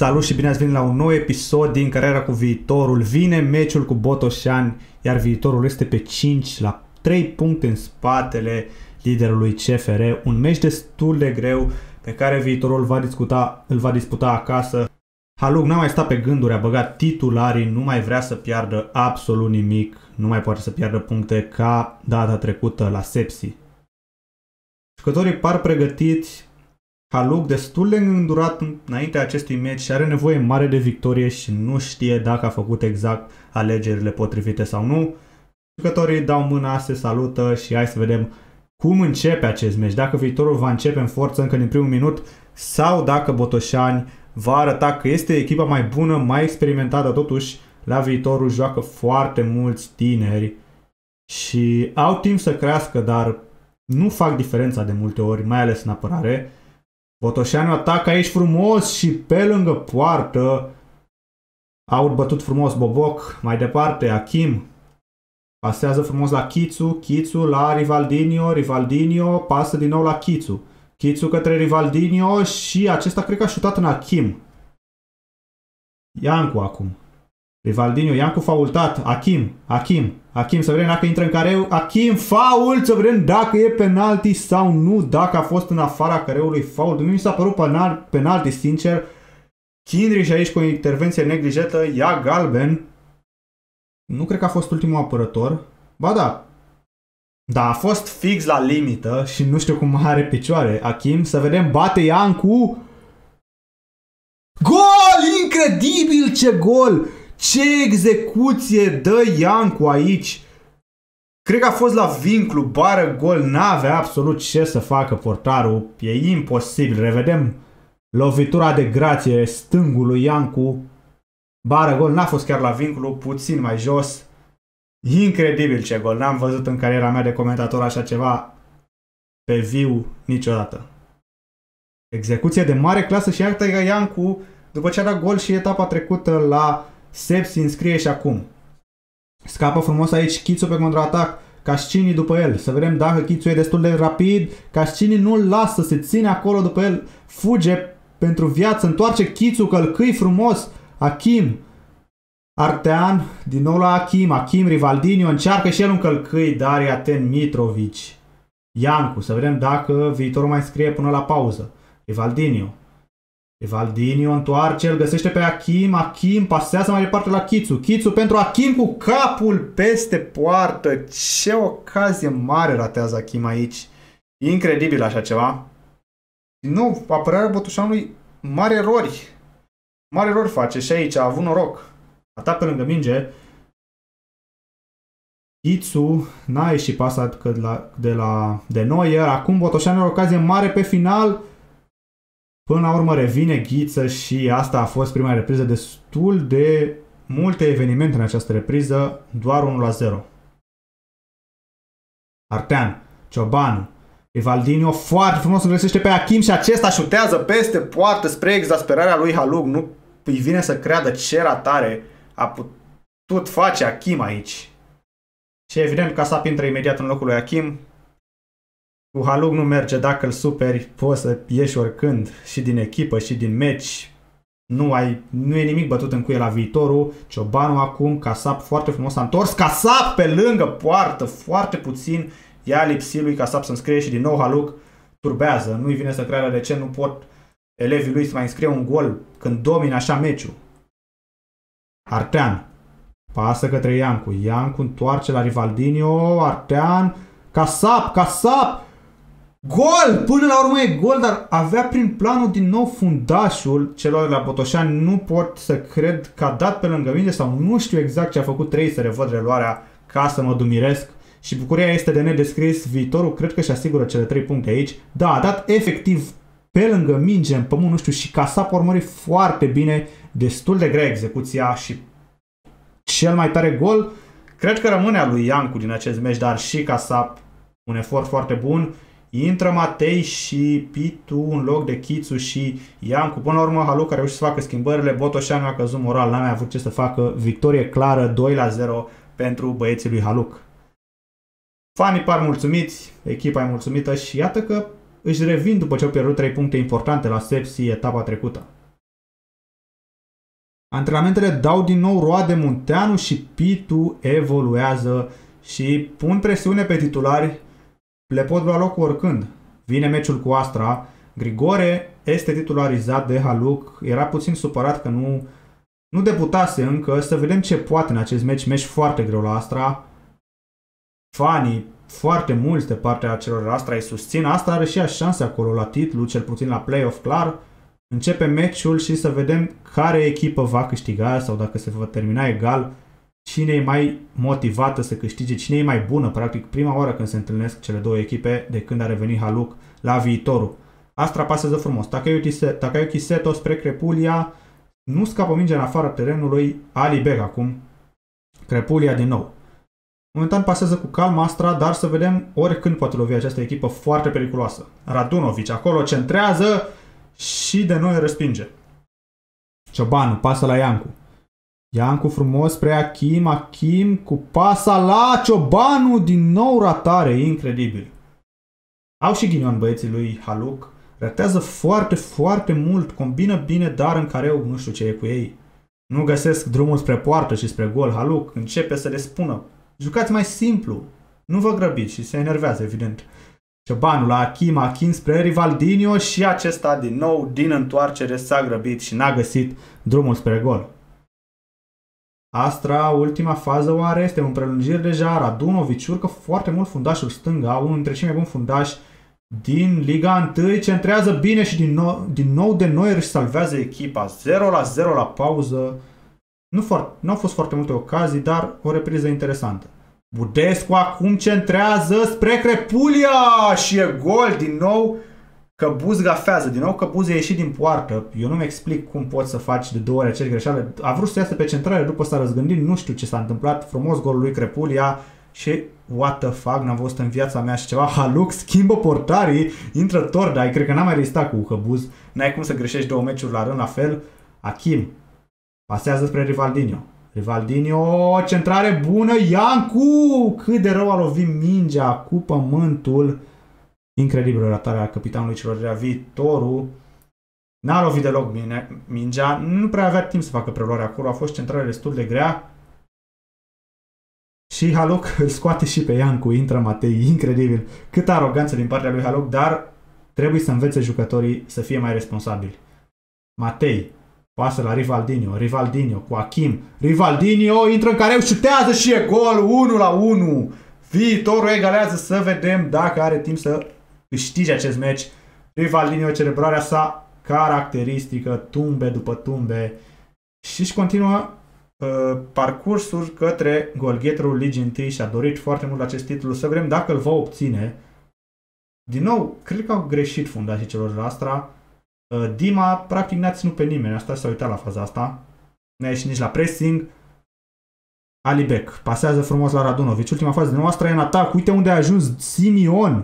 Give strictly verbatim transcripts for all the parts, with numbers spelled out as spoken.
Salut și bine ați venit la un nou episod din Cariera cu Viitorul. Vine meciul cu Botoșani, iar Viitorul este pe cinci, la trei puncte în spatele liderului C F R. Un meci destul de greu pe care Viitorul va discuta, îl va disputa acasă. Haluk n-a mai stat pe gânduri, a băgat titularii, nu mai vrea să piardă absolut nimic, nu mai poate să piardă puncte ca data trecută la Sepsi. Jucătorii par pregătiți. Haluk destul de îndurat înaintea acestui meci și are nevoie mare de victorie și nu știe dacă a făcut exact alegerile potrivite sau nu. Jucătorii dau mâna, se salută și hai să vedem cum începe acest meci. Dacă Viitorul va începe în forță încă din primul minut sau dacă Botoșani va arăta că este echipa mai bună, mai experimentată. Totuși, la Viitorul joacă foarte mulți tineri și au timp să crească, dar nu fac diferența de multe ori, mai ales în apărare. Botoșani atacă aici frumos și pe lângă poartă. Au bătut frumos Boboc. Mai departe, Achim pasează frumos la Chițu. Chițu la Rivaldinho. Rivaldinho pasă din nou la Chițu. Chițu către Rivaldinho și acesta cred că a șutat în Achim. Iancu acum. Rivaldinho, Iancu faultat. Achim, Achim, Achim, să vedem dacă intră în careu. Achim, fault, să vedem dacă e penalti sau nu, dacă a fost în afara careului fault. Nu mi s-a părut penalti, sincer. Kindrish aici cu o intervenție neglijentă, ia galben. Nu cred că a fost ultimul apărător. Ba da. Da, a fost fix la limită și nu știu cum are picioare. Achim, să vedem, bate Iancu. Gol! Incredibil ce gol! Ce execuție dă Iancu aici! Cred că a fost la vinclu, bară gol, n-avea absolut ce să facă portarul. E imposibil. Revedem lovitura de grație stângul lui Iancu. Bară gol, n-a fost chiar la vinclu, puțin mai jos. Incredibil ce gol! N-am văzut în cariera mea de comentator așa ceva pe viu niciodată. Execuție de mare clasă și iată că Iancu, după ce a dat gol și etapa trecută la Sepsi, înscrie și acum. Scapă frumos aici Chițu pe contraatac. Cascini după el. Să vedem dacă Chițu e destul de rapid. Cascini nu-l lasă, se ține acolo după el. Fuge pentru viață. Întoarce Chițu, călcâi frumos. Achim. Artean. Din nou la Achim. Achim, Rivaldinho. Încearcă și el un călcâi, dar e atent Mitrovici. Iancu. Să vedem dacă Viitorul mai scrie până la pauză. Rivaldinho. Rivaldinho întoarce, îl găsește pe Achim. Achim pasează mai departe la Chițu. Chițu pentru Achim cu capul peste poartă. Ce ocazie mare ratează Achim aici. Incredibil așa ceva. Nu, apărarea Botoșanului, mari erori. Mari erori face și aici a avut noroc. Atac pe lângă minge. Chițu n-a ieșit pasa de la, de la de noi. Acum Botoșani are o ocazie mare pe final. Până la urmă revine Ghiță și asta a fost prima repriză. Destul de multe evenimente în această repriză, doar unu la zero. Artean, Ciobanu, Rivaldinho, foarte frumos îl găsește pe Achim și acesta șutează peste poartă spre exasperarea lui Haluk. Nu îi vine să creadă ce ratare a putut face Achim aici. Și evident că Asap intră imediat în locul lui Achim. Cu Haluk nu merge, dacă îl superi, poți să ieși oricând și din echipă și din meci. Nu, ai, nu e nimic bătut în cuie la Viitorul. Ciobanu acum, Casap foarte frumos a întors. Casap pe lângă poartă, foarte puțin. Ia lipsit lui Casap să înscrie și din nou Haluk turbează. Nu-i vine să creadă de ce nu pot elevii lui să mai înscrie un gol când domine așa meciul. Artean pasă către Iancu. Iancu întoarce la Rivaldinho. Artean, Casap, Casap! Gol! Până la urmă e gol, dar avea prin planul din nou fundașul celor de la Botoșani. Nu pot să cred că a dat pe lângă minge sau nu știu exact ce a făcut. Trei să revăd reluarea ca să mă dumiresc. Și bucuria este de nedescris. Viitorul cred că și asigură cele trei puncte aici. Da, a dat efectiv pe lângă minge în pământ, nu știu, și Casap a urmărit foarte bine. Destul de grea execuția și cel mai tare gol cred că rămâne a lui Iancu din acest meci, dar și Casap un efort foarte bun. Intră Matei și Pitu în loc de Chițu și Iancu. Până la urmă Haluk a reușit să facă schimbările. Botoșani a căzut moral, n-a mai avut ce să facă. Victorie clară, doi la zero pentru băieții lui Haluk. Fanii par mulțumiți, echipa e mulțumită și iată că își revin după ce au pierdut trei puncte importante la Sepsi etapa trecută. Antrenamentele dau din nou roade, Munteanu și Pitu evoluează și pun presiune pe titulari, le pot lua locul oricând. Vine meciul cu Astra, Grigore este titularizat de Haluk, era puțin supărat că nu, nu debutase încă, să vedem ce poate în acest meci, meci foarte greu la Astra. Fanii, foarte mulți de partea celor Astra îi susțin, Astra are și ea șanse acolo la titlu, cel puțin la play-off clar. Începe meciul și să vedem care echipă va câștiga sau dacă se va termina egal, cine e mai motivată să câștige, cine e mai bună, practic prima oară când se întâlnesc cele două echipe de când a revenit Haluk la viitorul. Astra pasează frumos, Takayuki Seto spre Crepulia, nu scapă mingea în afara terenului, Ali Beg acum, Crepulia din nou. Momentan pasează cu calm Astra, dar să vedem oricând poate lovi această echipă foarte periculoasă. Radunovic acolo centrează și de noi respinge. Ciobanu pasă la Iancu. Iancu frumos spre Achim, Achim cu pasa la Ciobanu, din nou ratare, incredibil. Au și ghinion băieții lui Haluk, ratează foarte, foarte mult, combină bine, dar în careu nu știu ce e cu ei. Nu găsesc drumul spre poartă și spre gol. Haluk începe să le spună: jucați mai simplu, nu vă grăbiți, și se enervează, evident. Ciobanu la Achim, Achim spre Rivaldinho și acesta din nou, din întoarcere, s-a grăbit și n-a găsit drumul spre gol. Astra, ultima fază oare, este în prelungiri deja, Radunovic urcă foarte mult fundașul stânga, unul dintre cei mai buni fundași din Liga unu, centrează bine și din nou, din nou de Neuer își salvează echipa. zero la zero la pauză. Nu, foarte, nu au fost foarte multe ocazii, dar o repriză interesantă. Budescu acum centrează spre Crepulia și e gol din nou. Căbuz gafează, din nou Căbuz e ieșit din poartă. Eu nu-mi explic cum poți să faci de două ori aceeași greșeală. A vrut să iasă pe centrare, după s-a răzgândit, nu știu ce s-a întâmplat. Frumos golul lui Crepulia și what the fuck, n-am văzut în viața mea și ceva. Haluk schimbă portarii, intră Tordai, cred că n-am mai rezistat cu Căbuz. N-ai cum să greșești două meciuri la rând la fel. Achim pasează spre Rivaldinho. Rivaldinho, centrare bună, Iancu! Cât de rău a lovit mingea cu pământul. Incredibilă ratarea capitanului celor de la viitorul. N-a lovit deloc bine mingea. Nu prea avea timp să facă preluarea acolo. A fost centrare destul de grea. Și Haluk îl scoate și pe Iancu. Intră Matei. Incredibil. Câtă aroganță din partea lui Haluk. Dar trebuie să învețe jucătorii să fie mai responsabili. Matei pasă la Rivaldinho. Rivaldinho cu Achim. Rivaldinho intră în careu, șutează și e gol. unu la unu. Viitorul egalează, să vedem dacă are timp să câștige acest meci. Rivaldinho, celebrarea sa caracteristică, tumbe după tumbe, și își continuă uh, parcursul către golgheterul Ligii unu și a dorit foarte mult acest titlu. Să vedem dacă îl va obține. Din nou, cred că au greșit fundașii celor de Astra. Uh, Dima practic n-a ținut pe nimeni, asta s-a uitat la faza asta. N-a ieșit nici la pressing. Ali Beg pasează frumos la Radunovic. Ultima fază de noastră e în atac. Uite unde a ajuns Simion.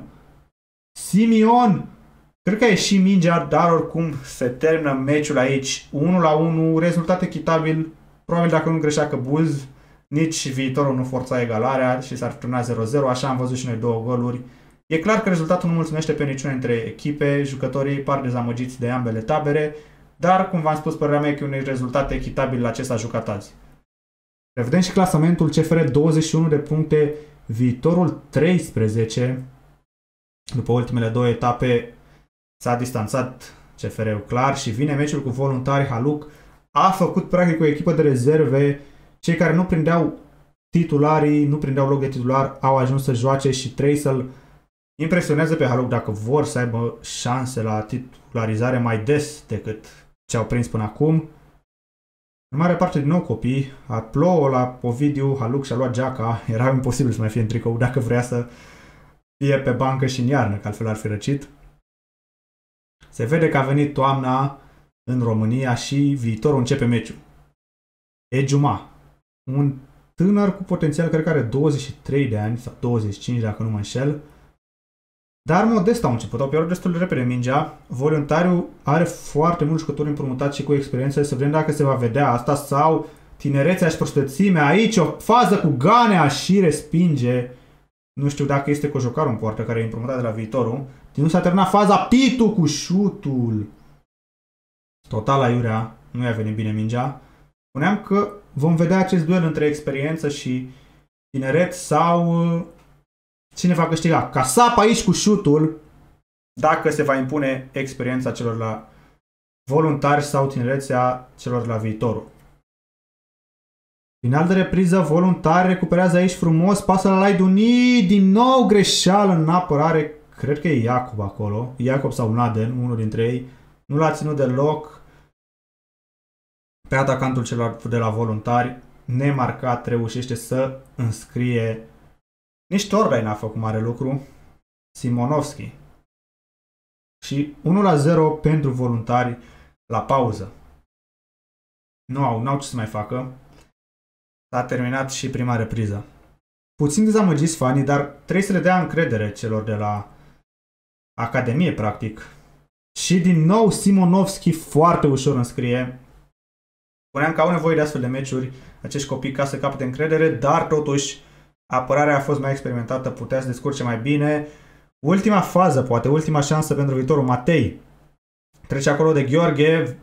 Simion. Cred că a ieșit mingea, dar oricum se termină meciul aici. unu la unu. Rezultat echitabil. Probabil dacă nu greșea Căbuz, nici viitorul nu forța egalarea și s-ar turna zero zero. Așa am văzut și noi două goluri. E clar că rezultatul nu mulțumește pe niciuna dintre echipe. Jucătorii par dezamăgiți de ambele tabere. Dar, cum v-am spus, părerea mea că e un rezultat echitabil la ce s-a jucat azi. Revedem și clasamentul. C F R douăzeci și unu de puncte, Viitorul treisprezece. După ultimele două etape s-a distanțat C F R-ul clar și vine meciul cu Voluntari. Haluk a făcut practic o echipă de rezerve. Cei care nu prindeau titularii, nu prindeau loc de titular, au ajuns să joace și trebuie să-l impresioneze pe Haluk dacă vor să aibă șanse la titularizare mai des decât ce au prins până acum. În mare parte din nou copii, a plouă la Ovidiu, Haluk și-a luat geaca, era imposibil să mai fie în tricou dacă vrea să fie pe bancă și în iarnă, că altfel ar fi răcit. Se vede că a venit toamna în România și Viitorul începe meciul. Ejuma, un tânăr cu potențial, cred că are douăzeci și trei de ani sau douăzeci și cinci dacă nu mă înșel, dar modest au început, au pierdut destul de repede mingea. Voluntariul are foarte mulți jucători împrumutați și cu experiență, să vedem dacă se va vedea asta sau tinerețea și prostățimea. Aici o fază cu Ganea și respinge. Nu știu dacă este Cojocaru în poartă care e împrumutat de la Viitorul. Din nu s-a terminat faza, Pitu cu șutul. Total aiurea, nu i-a venit bine mingea. spuneam că vom vedea acest duel între experiență și tineret sau cine va câștiga. Ca sap aici cu șutul, dacă se va impune experiența celor la voluntari sau tinerețea celor la viitorul. Final de repriză, voluntari recuperează aici frumos, pasă la Laiduni, din nou greșeală în apărare, cred că e Iacob acolo, Iacob sau Naden, unul dintre ei, nu l-a ținut deloc pe atacantul celor de la voluntari, nemarcat, reușește să înscrie, nici Tordai n-a făcut mare lucru, Simonovski. Și unu la zero pentru voluntari la pauză. Nu au, n-au ce să mai facă. S-a terminat și prima repriză. Puțin dezamăgiți fanii, dar trebuie să le dea încredere celor de la Academie, practic. Și din nou Simonovski foarte ușor înscrie. Spuneam că au nevoie de astfel de meciuri acești copii ca să capete încredere, dar totuși apărarea a fost mai experimentată, putea să descurce mai bine. Ultima fază, poate ultima șansă pentru viitorul. Matei trece acolo de Gheorghe.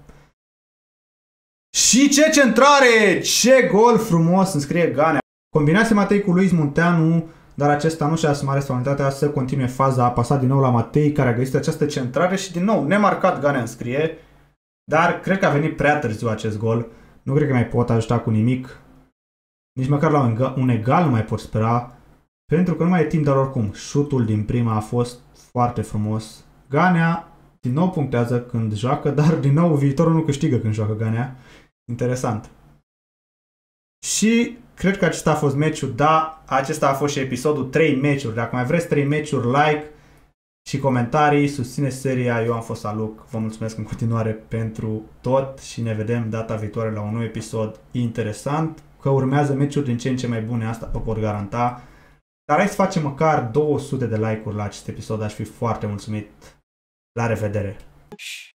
Și ce centrare! Ce gol frumos înscrie Ganea. Combinație Matei cu Luis Munteanu, dar acesta nu și-a asumat responsabilitatea să continue faza. A pasat din nou la Matei, care a găsit această centrare și din nou, nemarcat, Ganea înscrie. Dar cred că a venit prea târziu acest gol. Nu cred că mai pot ajuta cu nimic. Nici măcar la un egal nu mai pot spera. Pentru că nu mai e timp, dar oricum, șutul din prima a fost foarte frumos. Ganea din nou punctează când joacă, dar din nou viitorul nu câștigă când joacă Ganea. Interesant. Și cred că acesta a fost meciul, da, acesta a fost și episodul trei meciuri. Dacă mai vreți trei meciuri, like și comentarii, susțineți seria. Eu am fost Aluc, vă mulțumesc în continuare pentru tot și ne vedem data viitoare la un nou episod interesant. Că urmează meciuri din ce în ce mai bune, asta vă pot garanta. Dar hai să facem măcar două sute de like-uri la acest episod, aș fi foarte mulțumit. La revedere!